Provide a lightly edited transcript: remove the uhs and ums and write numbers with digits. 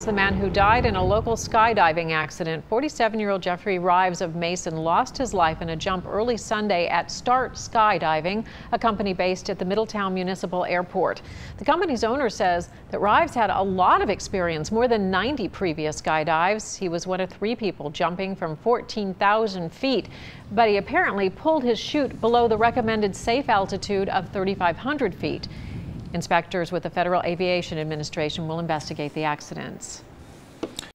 The man who died in a local skydiving accident, 47-year-old Jeffrey Rives of Mason, lost his life in a jump early Sunday at Start Skydiving, a company based at the Middletown Municipal Airport. The company's owner says that Rives had a lot of experience, more than 90 previous skydives. He was one of 3 people jumping from 14,000 feet, but he apparently pulled his chute below the recommended safe altitude of 3,500 feet. Inspectors with the Federal Aviation Administration will investigate the accidents.